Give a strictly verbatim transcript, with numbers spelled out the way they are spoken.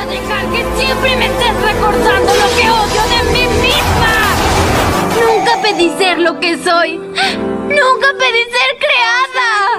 a dejar que siempre me estés recordando lo que odio de mí misma. Nunca pedí ser lo que soy. Nunca pedí ser creada.